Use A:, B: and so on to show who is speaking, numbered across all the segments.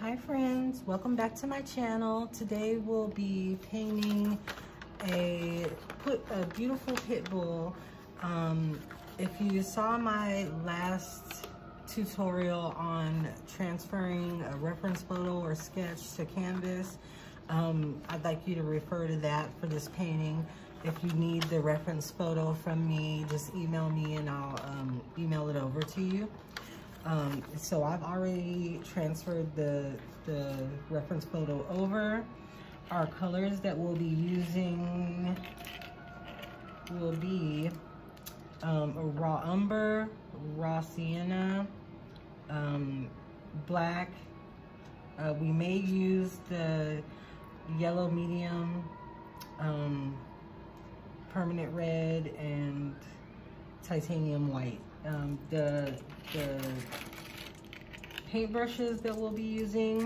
A: Hi friends, welcome back to my channel. Today we'll be painting a beautiful pit bull. If you saw my last tutorial on transferring a reference photo or sketch to canvas, I'd like you to refer to that for this painting. If you need the reference photo from me, just email me and I'll email it over to you. So I've already transferred the reference photo over. Our colors that we'll be using will be a raw umber, raw sienna, black. We may use the yellow medium, permanent red, and titanium white. The paintbrushes that we'll be using,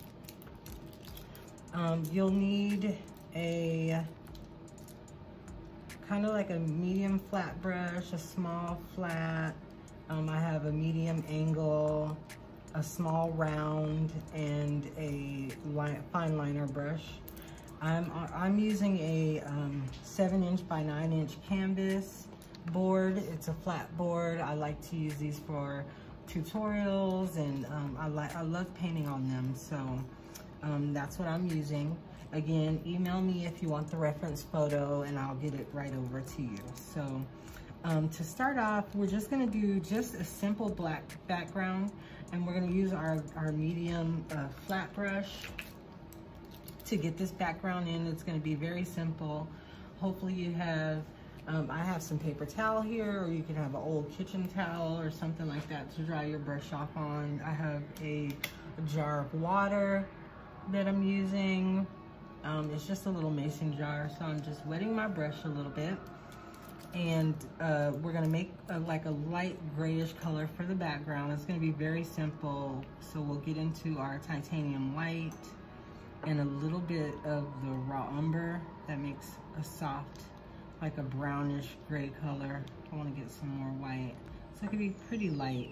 A: you'll need a kind of like a medium flat brush, a small flat. I have a medium angle, a small round, and a fine liner brush. I'm using a 7" by 9" canvas board. It's a flat board. I like to use these for tutorials, and I love painting on them, so that's what I'm using. Again, email me if you want the reference photo and I'll get it right over to you. So to start off, we're just going to do just a simple black background, and we're going to use our medium flat brush to get this background in. It's going to be very simple. Hopefully you have I have some paper towel here, or you can have an old kitchen towel or something like that to dry your brush off on. I have a jar of water that I'm using. It's just a little mason jar, so I'm just wetting my brush a little bit. And we're gonna make like a light grayish color for the background. It's gonna be very simple. So we'll get into our titanium white and a little bit of the raw umber that makes a soft, like a brownish gray color. I want to get some more white, so it could be pretty light.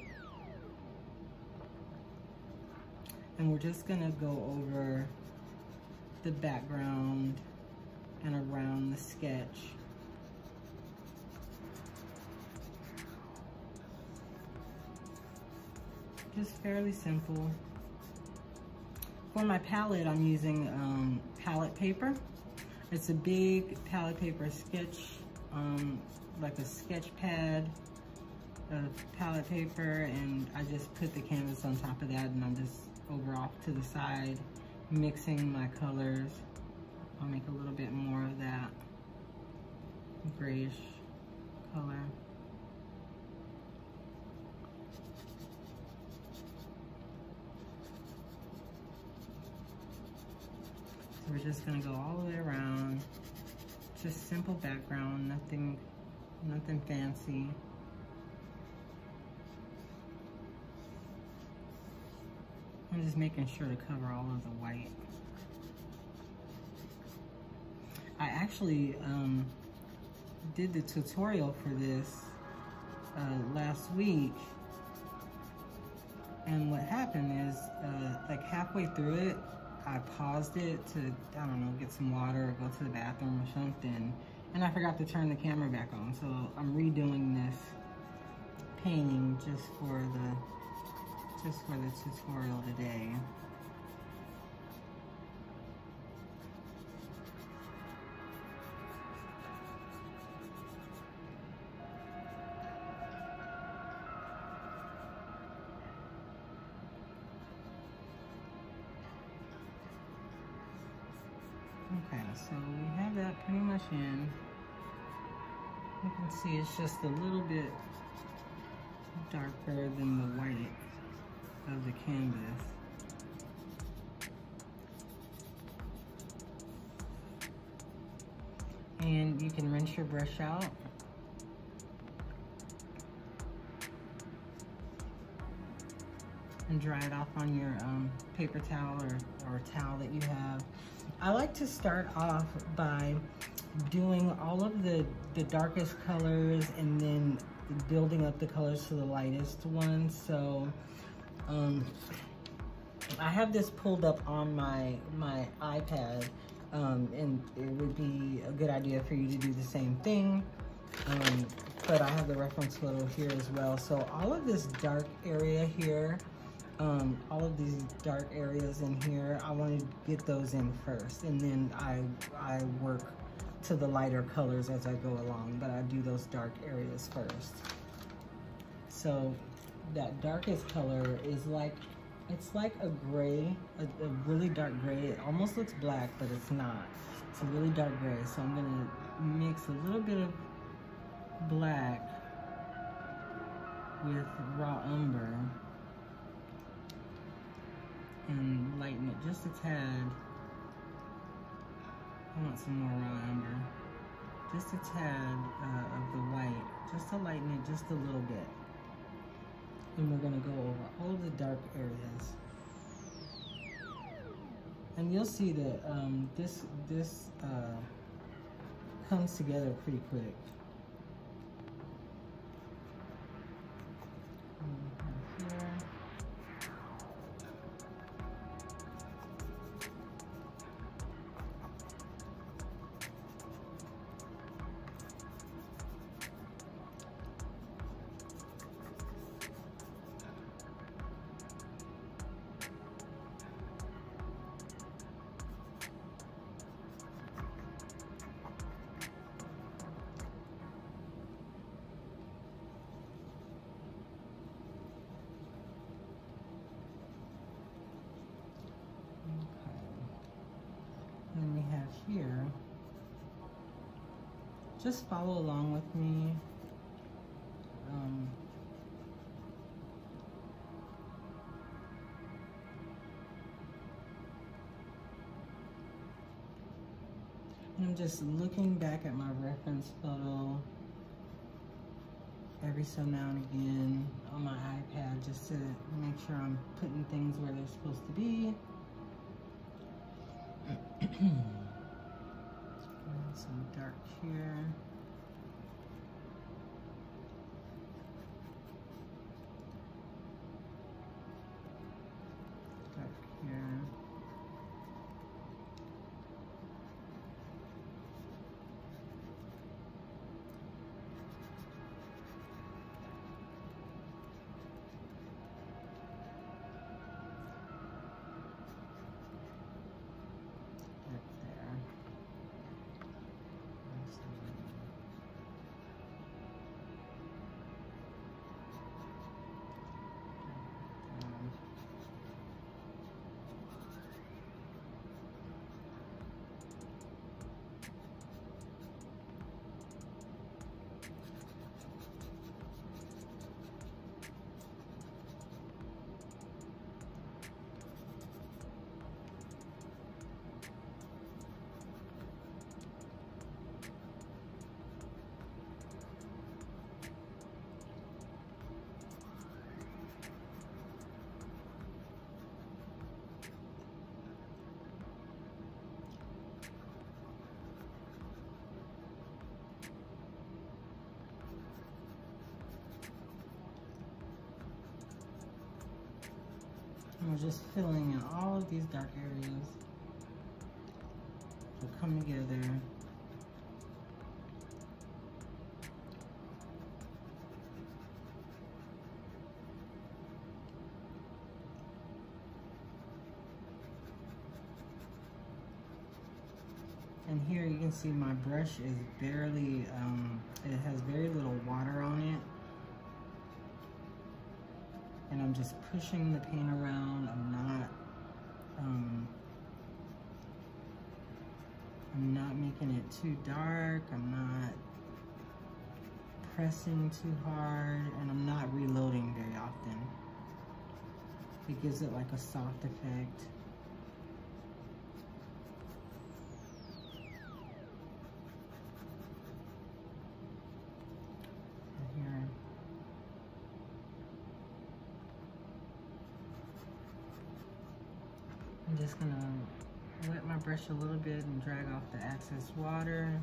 A: And we're just gonna go over the background and around the sketch. Just fairly simple. For my palette, I'm using palette paper. It's a big palette paper sketch, like a sketch pad of palette paper, and I just put the canvas on top of that, and I'm just over off to the side mixing my colors. I'll make a little bit more of that grayish color. We're just gonna go all the way around. Just simple background, nothing fancy. I'm just making sure to cover all of the white. I actually did the tutorial for this last week, and what happened is like halfway through it, I paused it to, I don't know, get some water or go to the bathroom or something, and I forgot to turn the camera back on. So I'm redoing this painting just for the tutorial today. Okay, so we have that pretty much in. You can see it's just a little bit darker than the white of the canvas. And you can rinse your brush out. And dry it off on your paper towel or towel that you have. I like to start off by doing all of the darkest colors and then building up the colors to the lightest ones. So I have this pulled up on my iPad, and it would be a good idea for you to do the same thing. But I have the reference photo here as well. So all of this dark area here, all of these dark areas in here, I want to get those in first, and then I work to the lighter colors as I go along, but I do those dark areas first. So that darkest color is like, it's like a gray, a really dark gray. It almost looks black, but it's not. It's a really dark gray. So I'm gonna mix a little bit of black with raw umber and lighten it just a tad. I want some more raw umber. Just a tad of the white, just to lighten it just a little bit. And we're gonna go over all of the dark areas. And you'll see that this comes together pretty quick. Here. Then we have here, just follow along with me. And I'm just looking back at my reference photo every so now and again on my iPad, just to make sure I'm putting things where they're supposed to be. Some dark here. Dark here. And we're just filling in all of these dark areas. They'll come together. And here you can see my brush is barely, it has very little water on it. And I'm just pushing the paint around. I'm not making it too dark. I'm not pressing too hard, and I'm not reloading very often. It gives it like a soft effect. I'm just gonna wet my brush a little bit and drag off the excess water.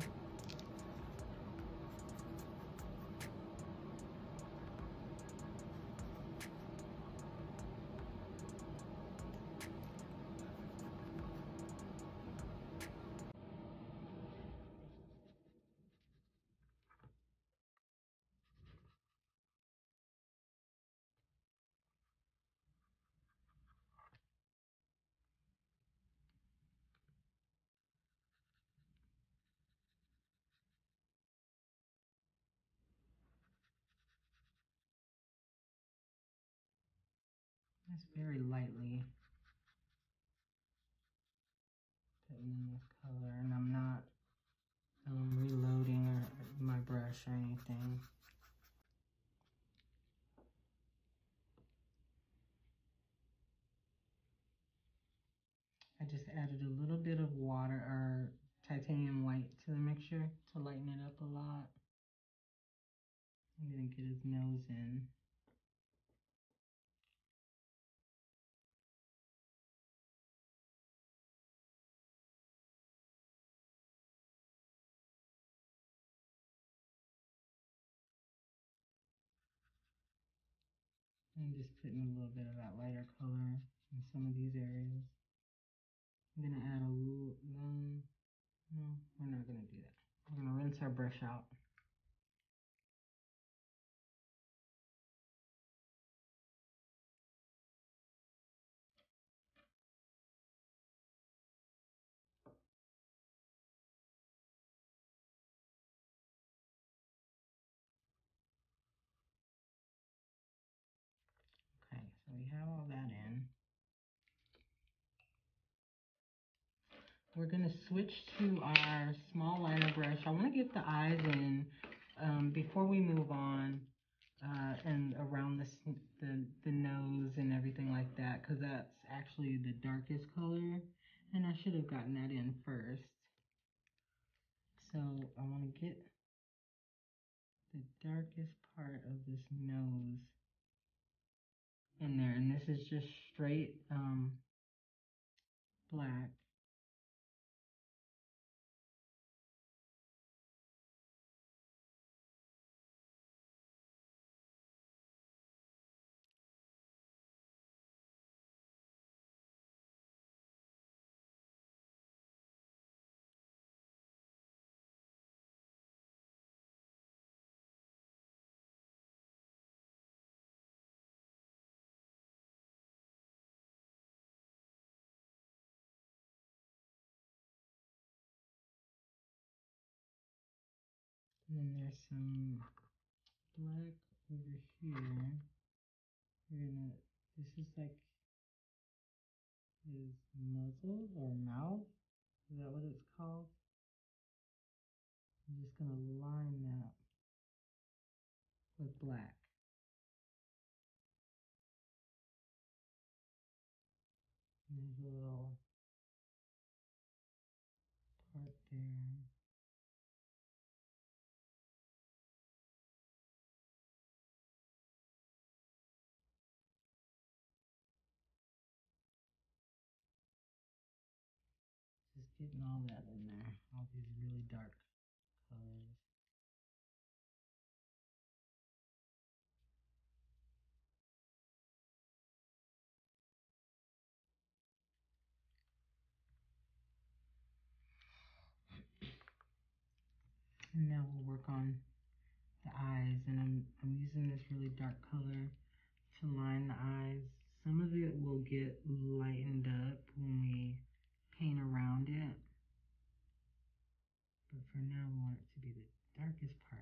A: just very lightly putting in this color, and I'm not reloading my brush or anything. I just added a little bit of water or titanium white to the mixture to lighten it up a lot. I'm gonna get his nose in. I'm just putting a little bit of that lighter color in some of these areas. I'm gonna add a little, no, we're not gonna do that. We're gonna rinse our brush out. Okay, so we have all that in. We're gonna switch to our small liner brush. I wanna get the eyes in before we move on and around the nose and everything like that, because that's actually the darkest color, and I should have gotten that in first. So I wanna get the darkest part of this nose in there, and this is just straight black. And then there's some black over here. This is like his muzzle or mouth. Is that what it's called? I'm just gonna line that with black. And there's a little part there. Just getting all that in there. All these really dark colors. And now we'll work on the eyes, and I'm using this really dark color to line the eyes. Some of it will get lightened up when we paint around it, but for now we want it to be the darkest part.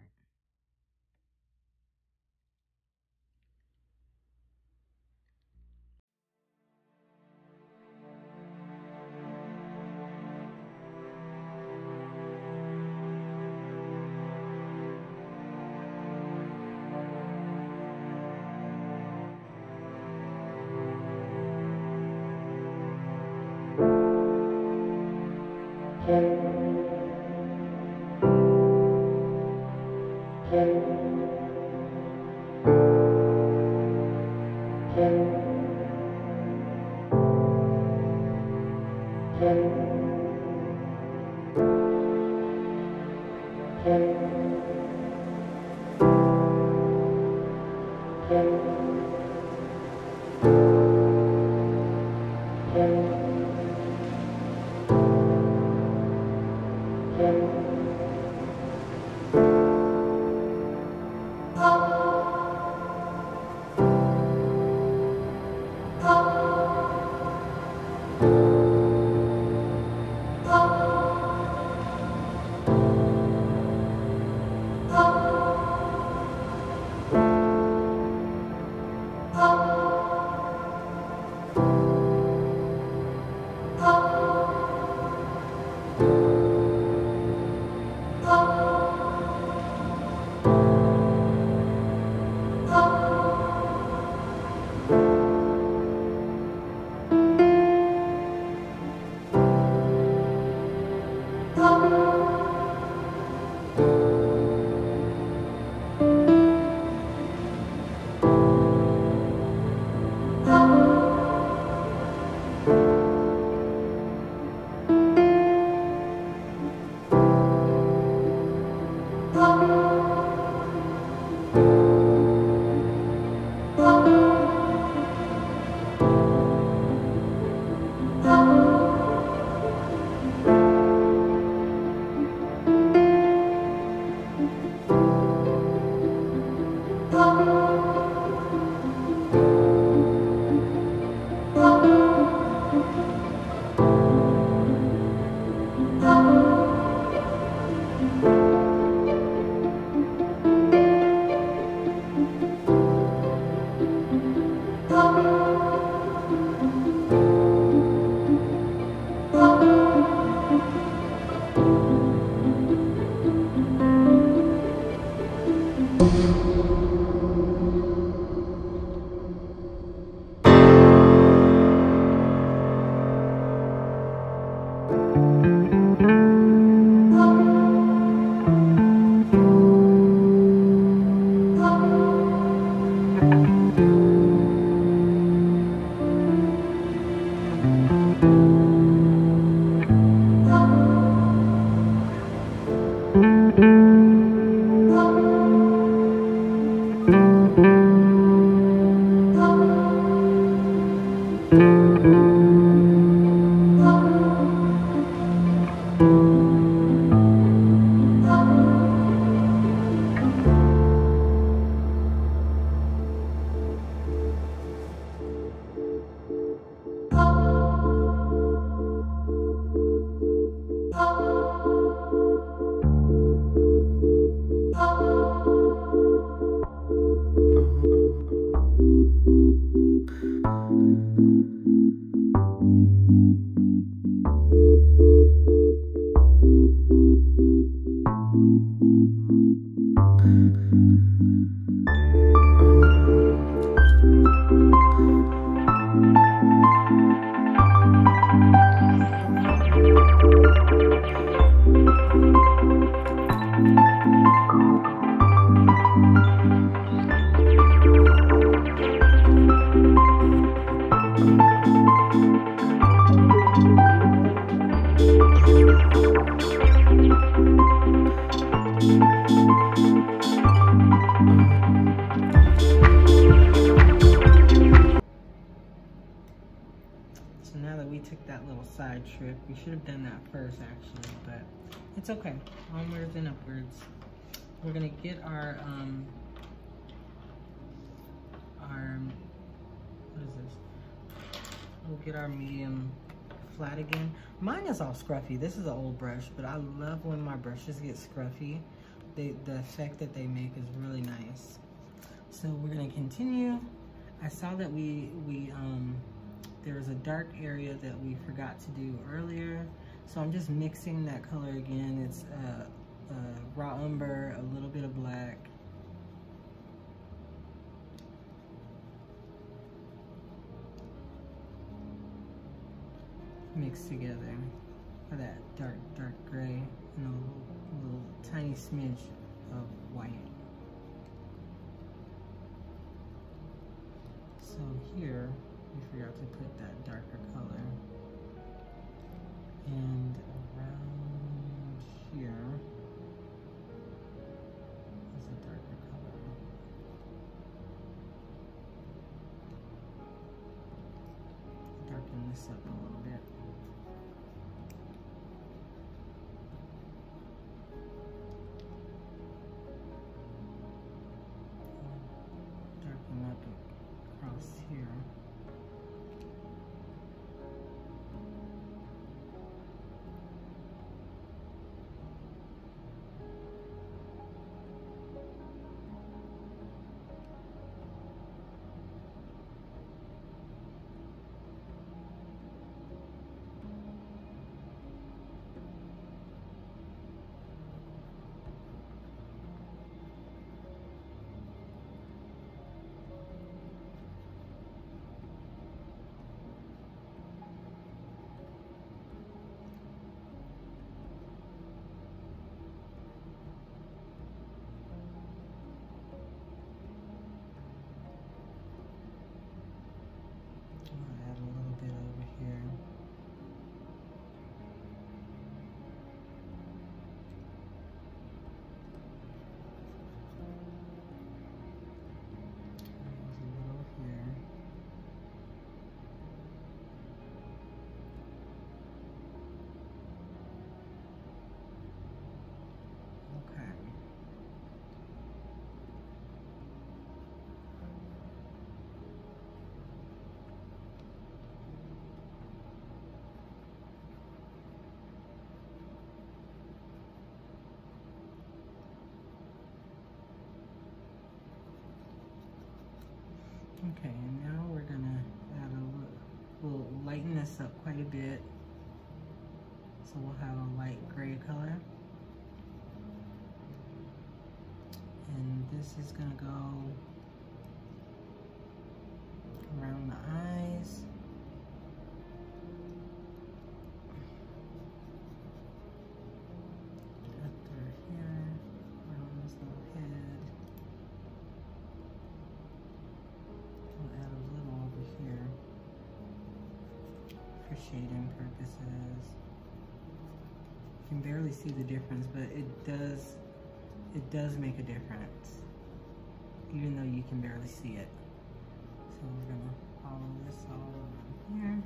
A: So now that we took that little side trip, we should have done that first actually, but it's okay. Onwards and upwards. We're gonna get our what is this? We'll get our medium flat again. Mine is all scruffy. This is an old brush, but I love when my brushes get scruffy. The effect that they make is really nice. So we're gonna continue. I saw that there was a dark area that we forgot to do earlier. So I'm just mixing that color again. It's raw umber, a little bit of black. Mixed together for that dark gray and a little tiny smidge of white. So here, we forgot to put that darker color. And around here is a darker color. Darken this up a little bit. Darken up across here. Okay, and now we're gonna add we'll lighten this up quite a bit. So we'll have a light gray color. And this is gonna go around the eyes. Up through here, around this little head. We'll add a little over here for shading purposes. You can barely see the difference, but it does make a difference, even though you can barely see it. So we're gonna follow this all around here.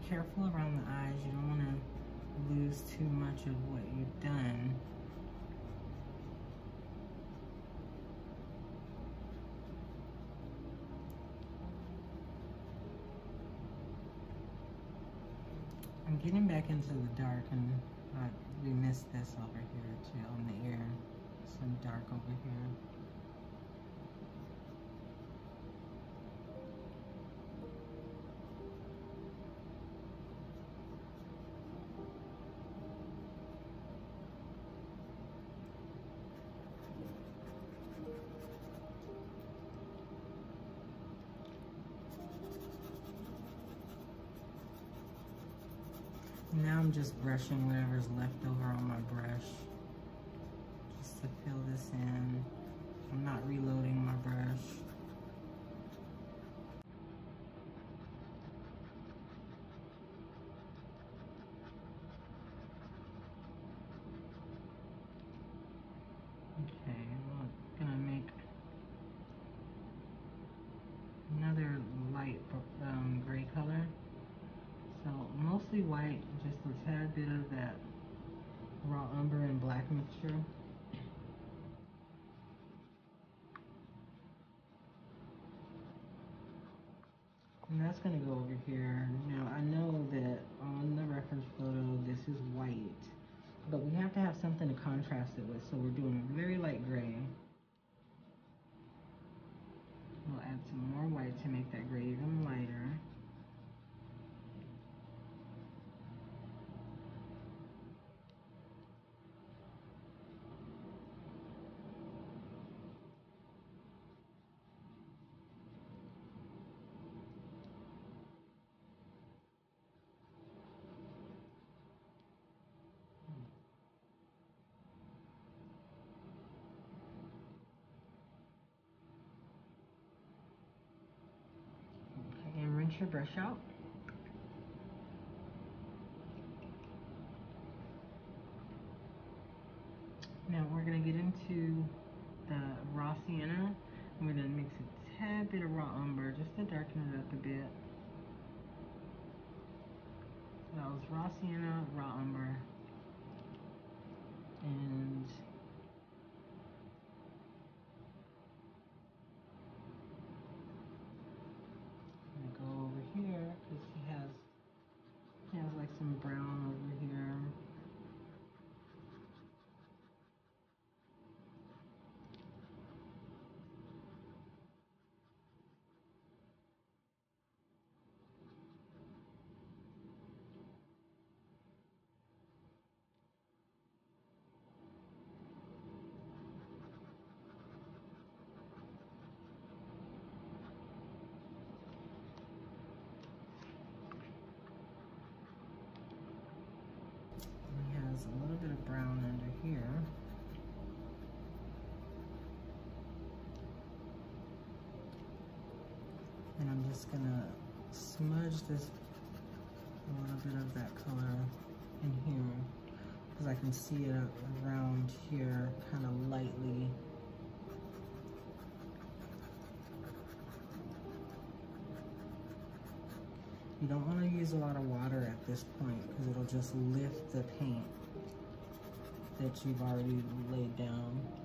A: careful around the eyes. You don't want to lose too much of what you've done. I'm getting back into the dark, and we missed this over here too on the ear. Some dark over here. Now I'm just brushing whatever's left over on my brush, just to fill this in. I'm not reloading my brush. Okay, well, I'm gonna make another light gray color. So mostly white, just a tad bit of that raw umber and black mixture. And that's gonna go over here. Now I know that on the reference photo this is white, but we have to have something to contrast it with, so we're doing a very light gray. We'll add some more white to make that gray even lighter. Okay, and rinse your brush out. Now we're gonna get into the raw sienna. We're gonna mix a tad bit of raw umber just to darken it up a bit. So that was raw sienna, raw umber, and I'm gonna go over here because he has like some brown over here. He has a little bit of brown under here. And I'm just gonna smudge this, a little bit of that color in here, because I can see it around here kind of lightly. You don't want to use a lot of water at this point because it'll just lift the paint that you've already laid down.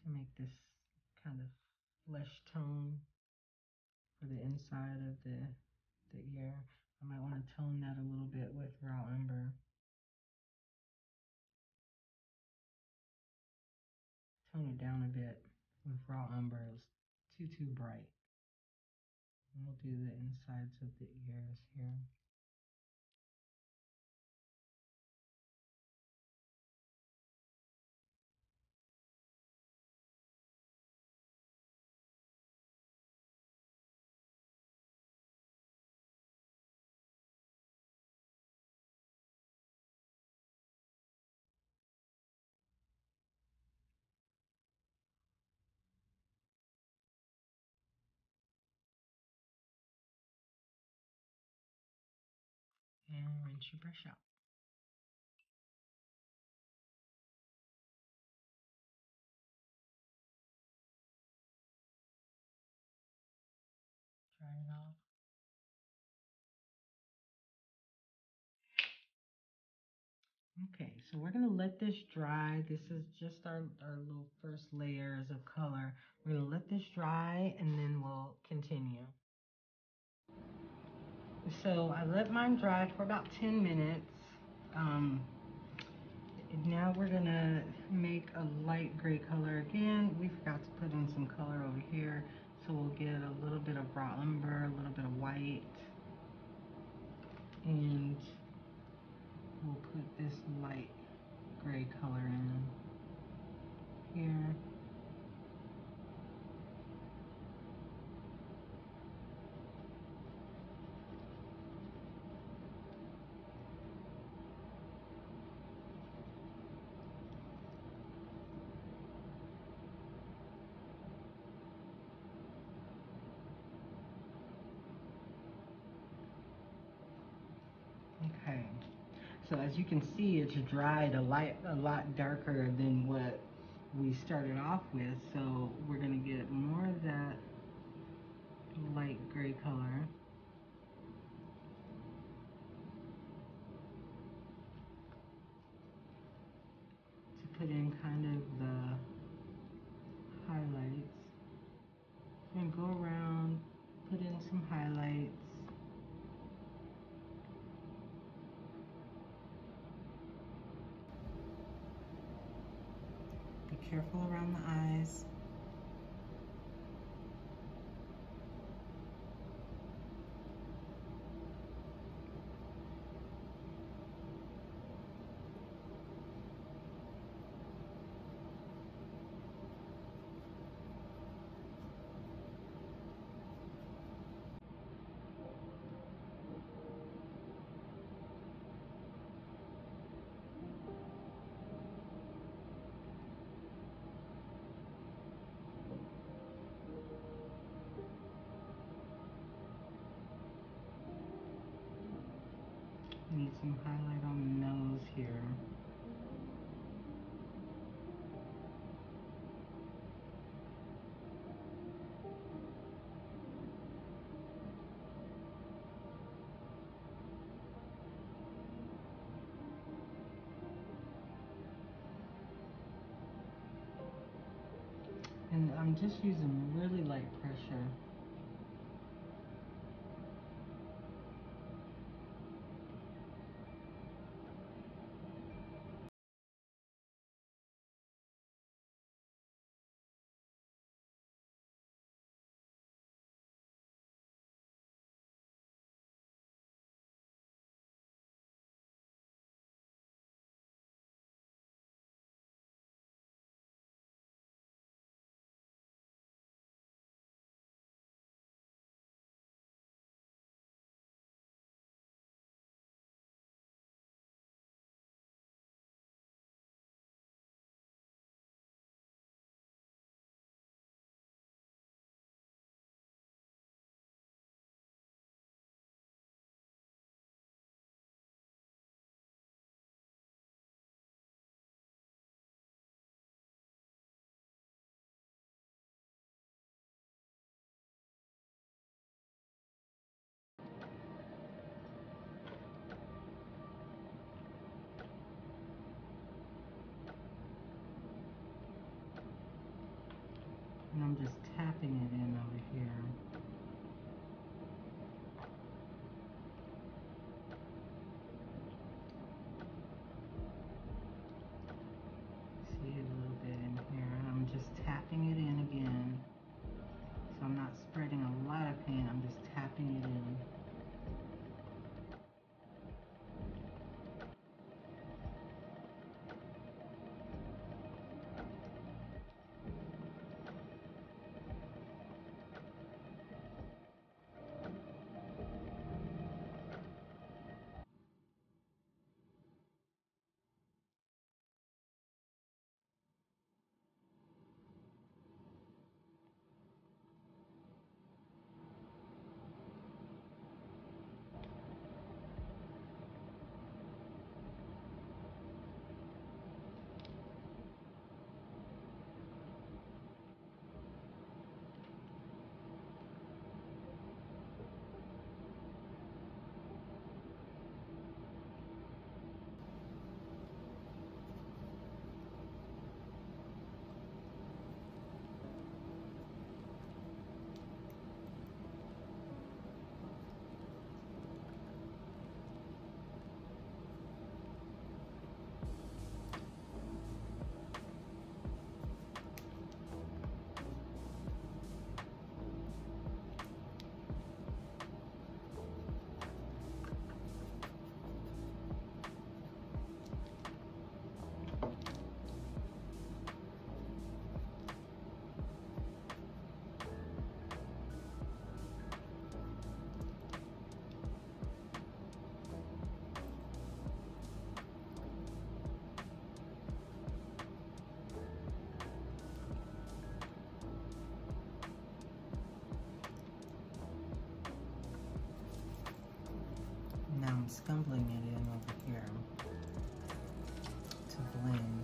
A: to make this kind of flesh tone for the inside of the ear. I might want to tone that a little bit with raw umber. Tone it down a bit with raw umber. It's too bright. And we'll do the insides of the ears here. And rinse your brush out. Dry it off. Okay, so we're gonna let this dry. This is just our little first layers of color. We're gonna let this dry and then we'll continue. So I let mine dry for about 10 minutes. Now we're gonna make a light gray color again. We forgot to put in some color over here. So we'll get a little bit of raw umber, a little bit of white, and we'll put this light gray color in here. Okay, so as you can see, it's dried a lot darker than what we started off with. So we're gonna get more of that light gray color. To put in kind of the highlights. And go around, put in some highlights. Be careful around the eyes. Need some highlight on the nose here. And I'm just using really light pressure. And I'm just tapping it in over here. See it a little bit in here. And I'm just tapping it in again. So I'm not spreading a lot of paint, I'm just tapping it in. Now I'm scumbling it in over here to blend.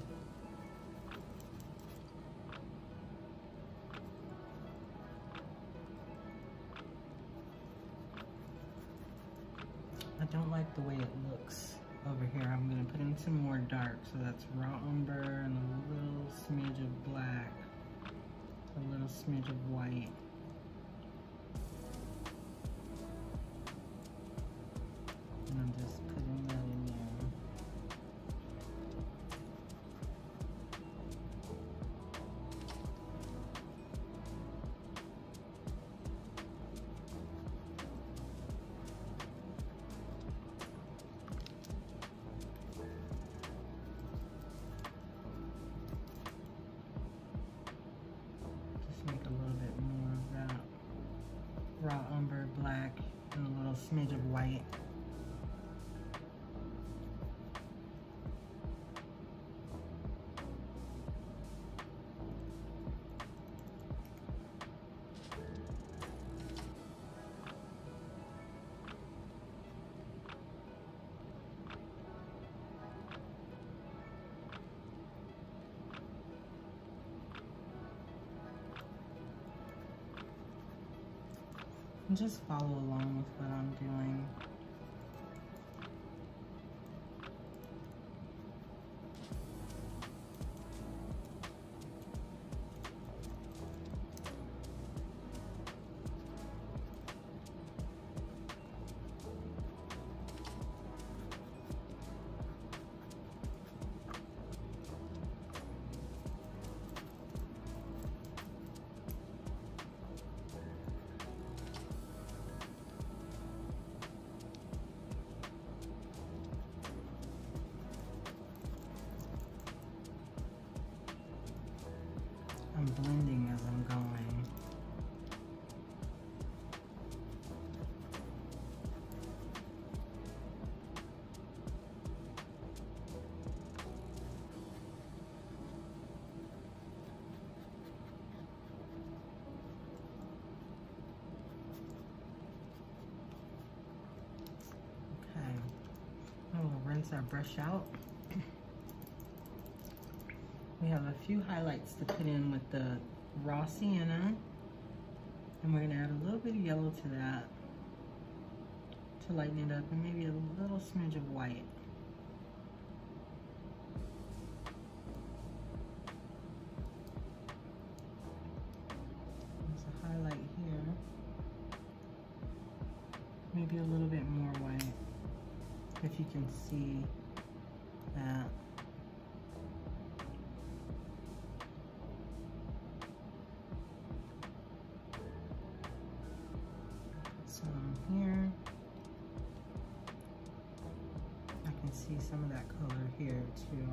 A: I don't like the way it looks over here. I'm gonna put in some more dark. So that's raw umber and a little smidge of black, a little smidge of white. And I'm just putting that in there. Just make a little bit more of that raw umber black and a little smidge of white. And just follow along with what I'm doing. I'm blending as I'm going. Okay, and we'll rinse our brush out. We have a few highlights to put in with the raw sienna, and we're gonna add a little bit of yellow to that to lighten it up, and maybe a little smidge of white. if you can see that. Some here. I can see some of that color here too.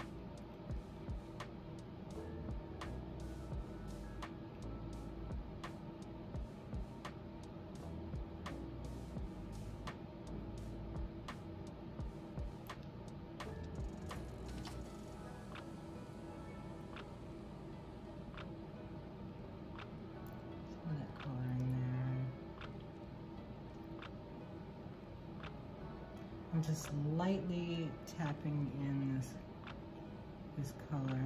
A: I'm just lightly tapping in this color.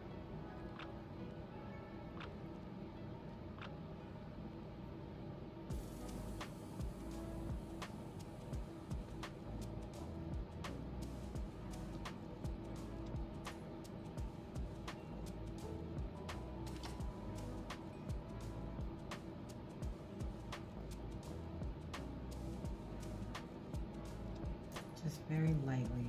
A: Just very lightly.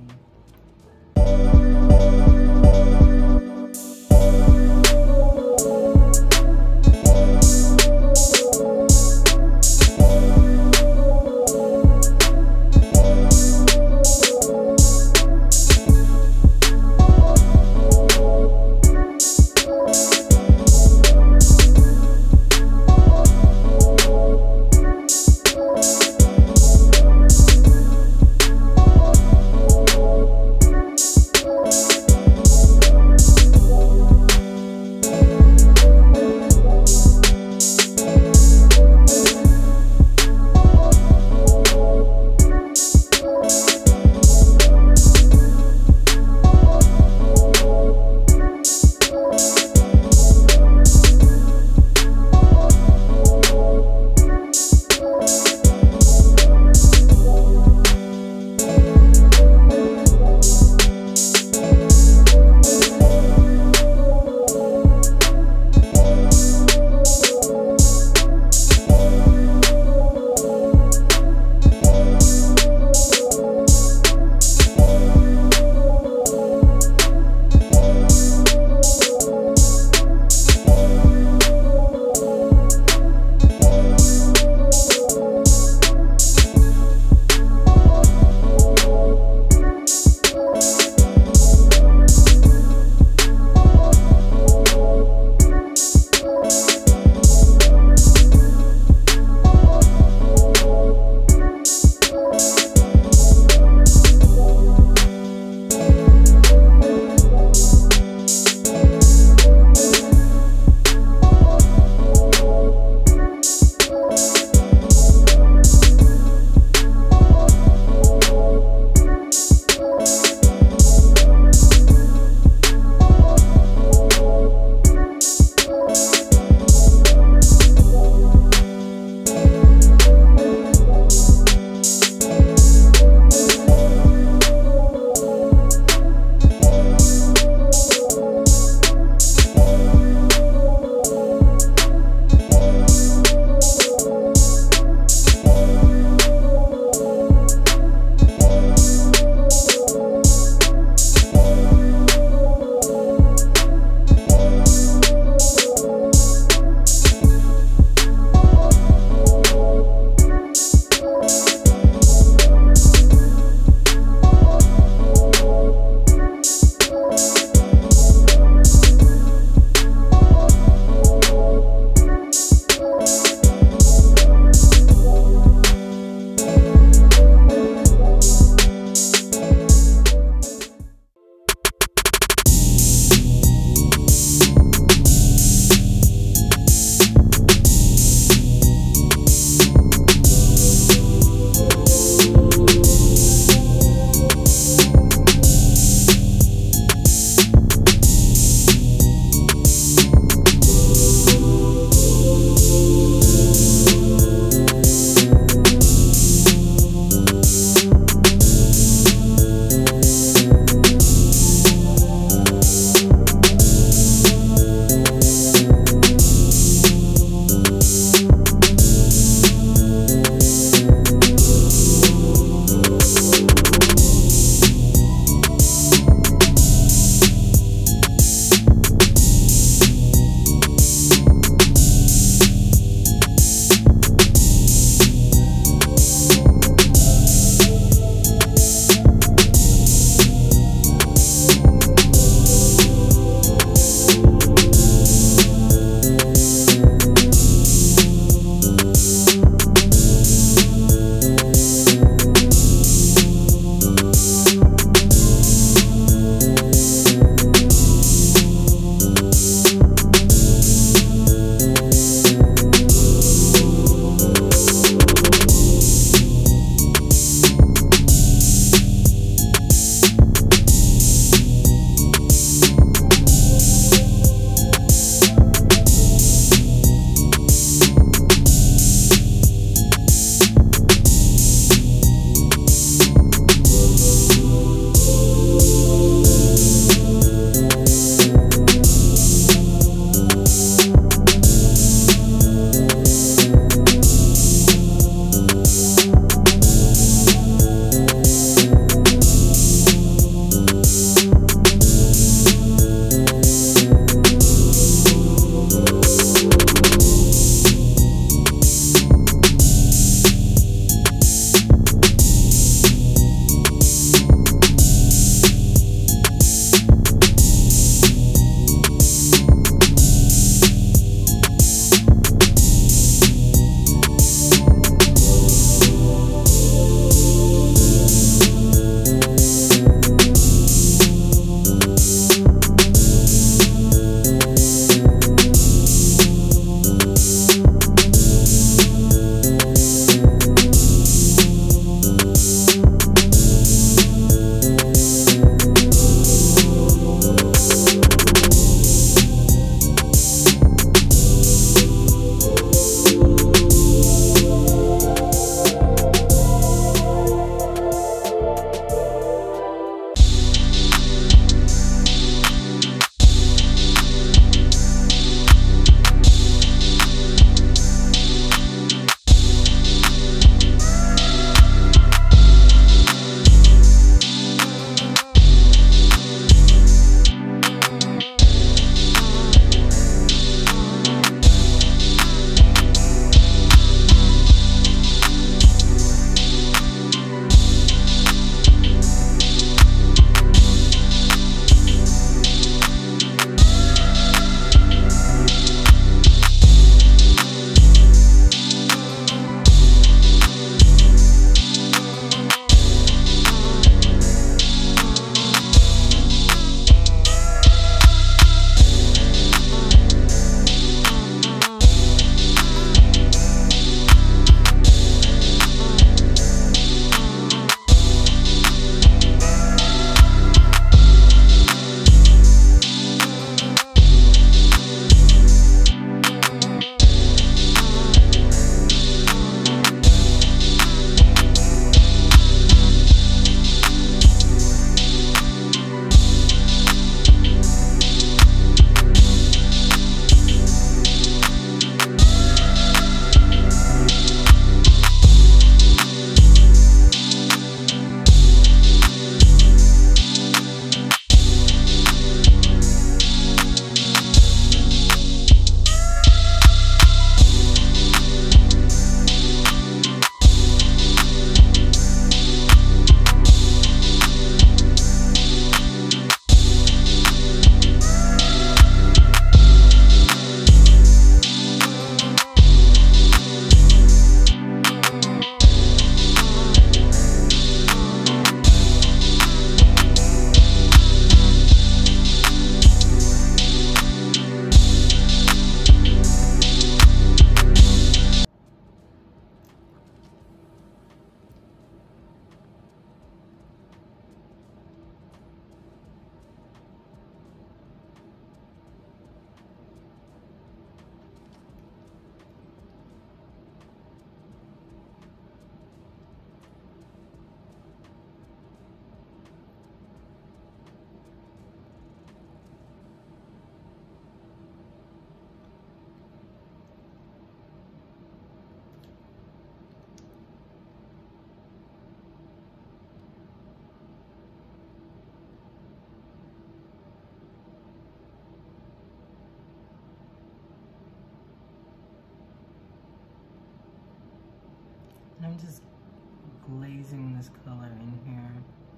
A: And I'm just glazing this color in here.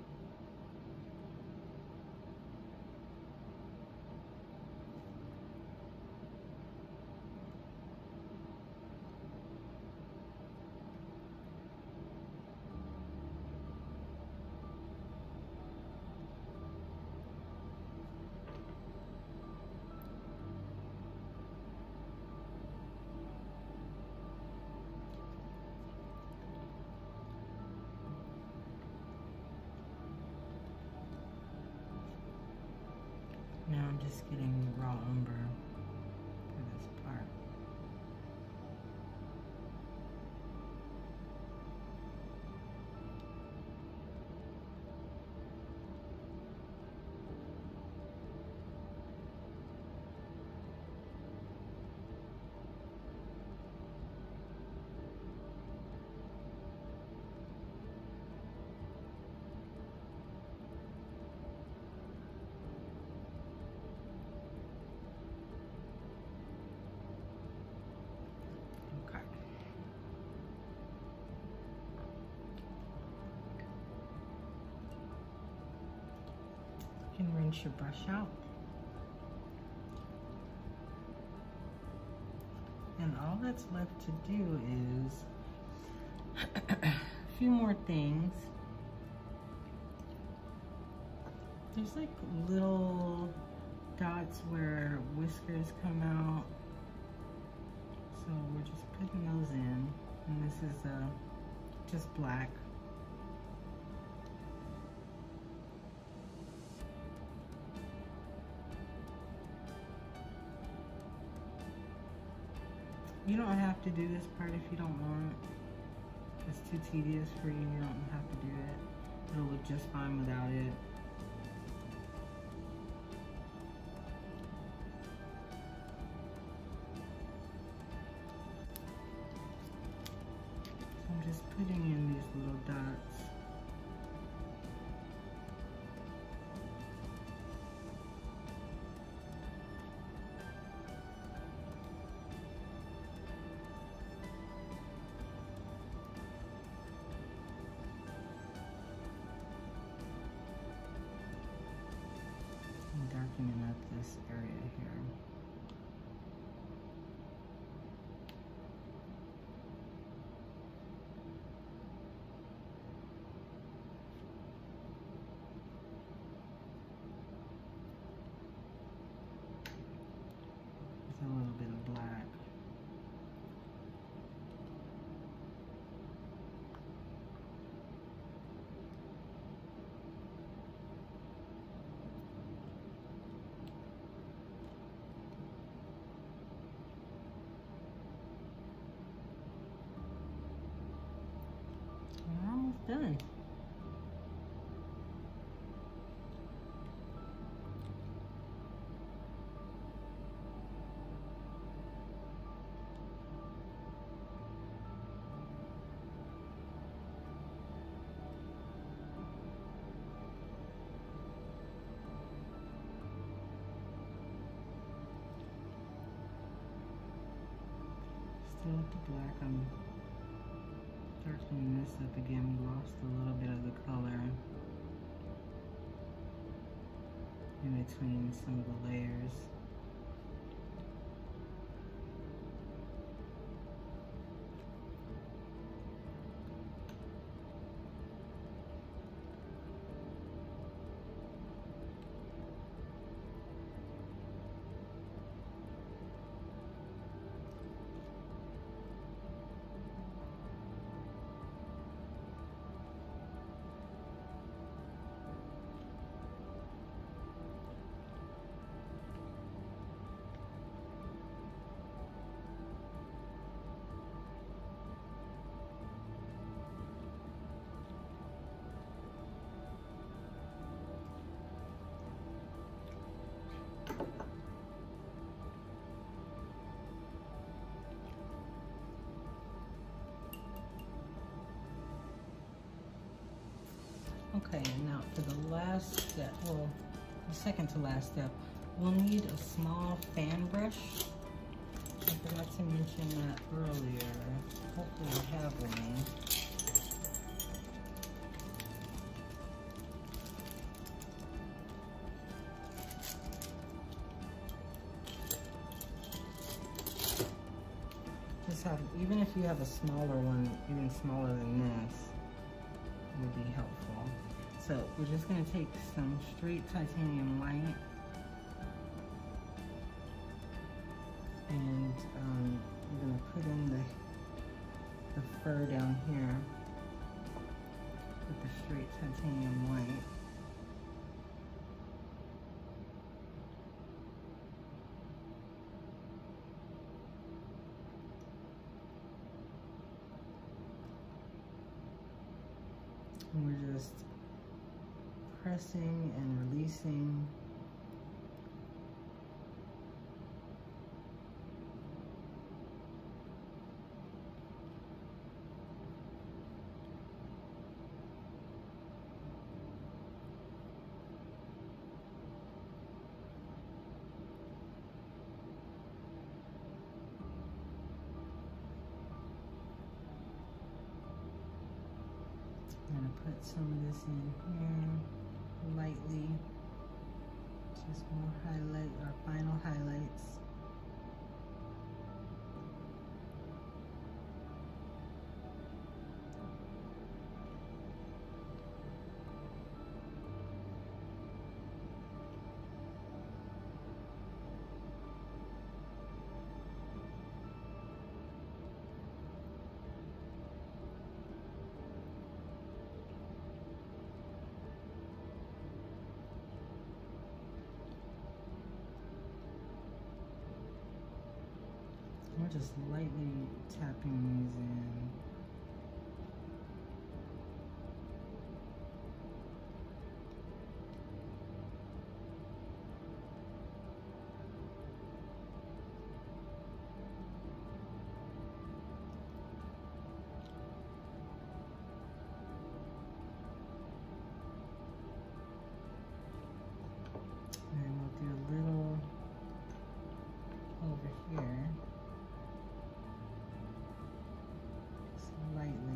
A: Now I'm just getting raw umber for this part. You can rinse your brush out. And all that's left to do is a few more things. There's like little dots where whiskers come out. So we're just putting those in. And this is just black. You don't have to do this part if you don't want. It's too tedious for you. You don't have to do it. It'll look just fine without it. So I'm just putting in these little dots. Darkening up this area here. There's a little bit of black. We're almost done. Still with the black, I'm darkening this up again. We lost a little bit of the color in between some of the layers. Okay, and now for the last step, well, the second to last step, we'll need a small fan brush. I forgot to mention that earlier. Hopefully I have one. have, even if you have a smaller one, even smaller than this, would be helpful. So we're just gonna take some straight titanium white and we're gonna put in the fur down here with the straight titanium white. And we're just pressing and releasing. I'm gonna put some of this in here lightly, just more highlight, our final highlights. We're just lightly tapping these in. And we'll do a little over here. Lightly.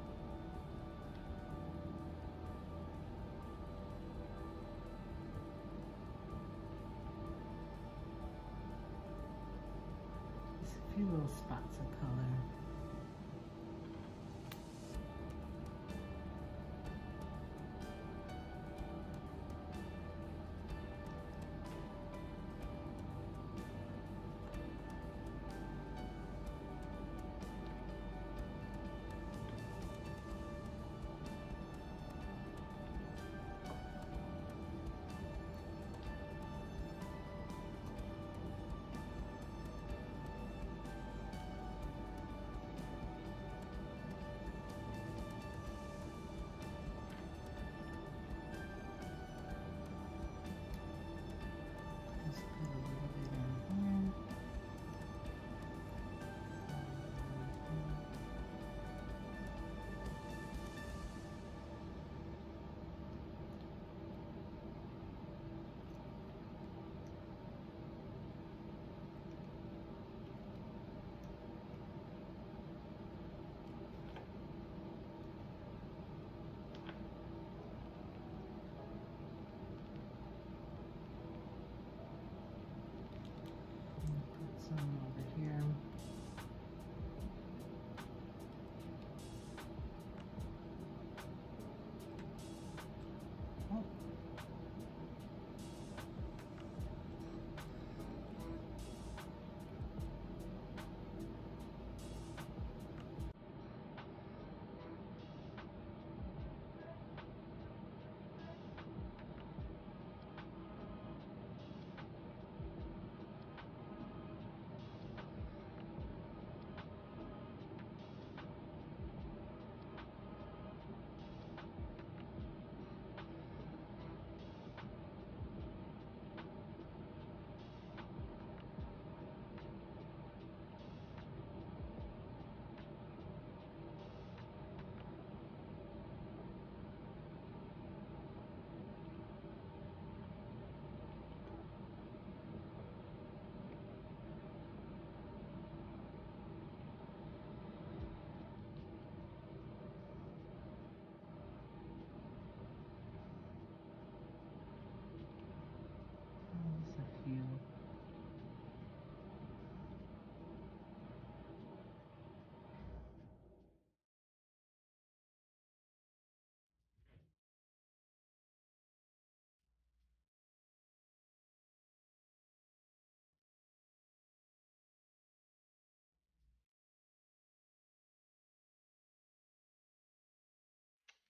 A: Just a few little spots of color.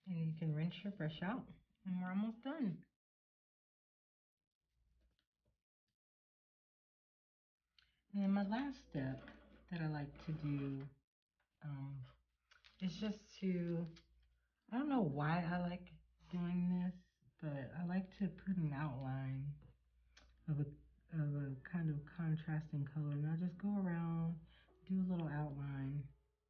A: And you can rinse your brush out, and we're almost done. And then my last step that I like to do is just to, I don't know why I like doing this, but I like to put an outline of a kind of contrasting color, and I'll just go around, do a little outline.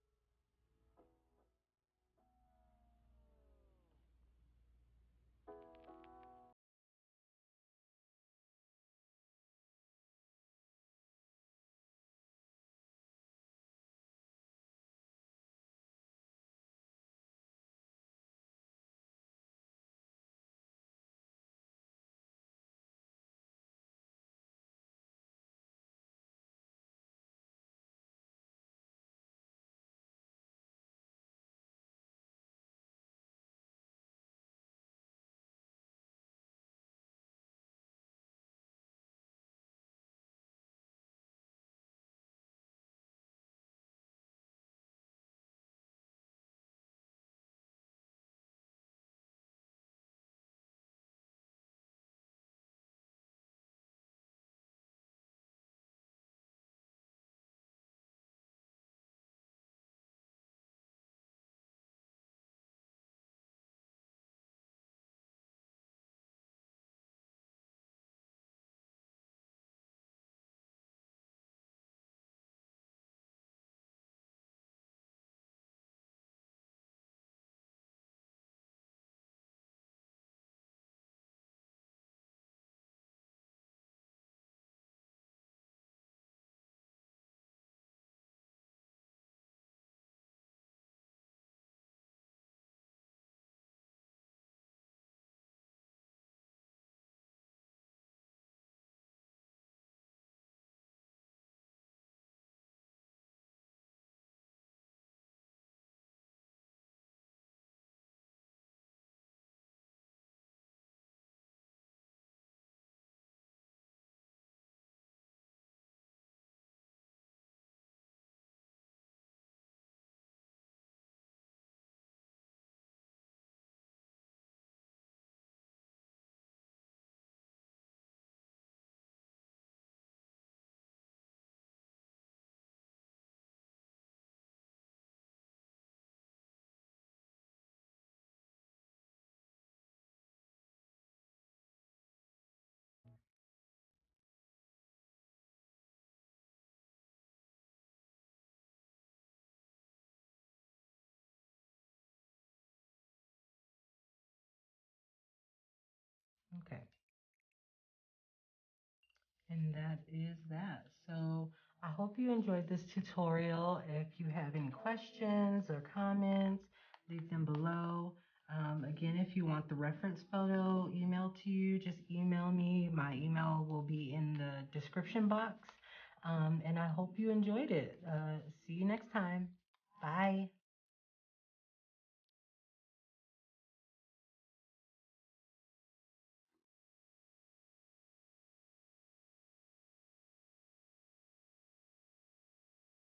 A: Okay. And that is that. So I hope you enjoyed this tutorial. If you have any questions or comments, leave them below. Again, if you want the reference photo emailed to you, just email me. My email will be in the description box. And I hope you enjoyed it. See you next time. Bye.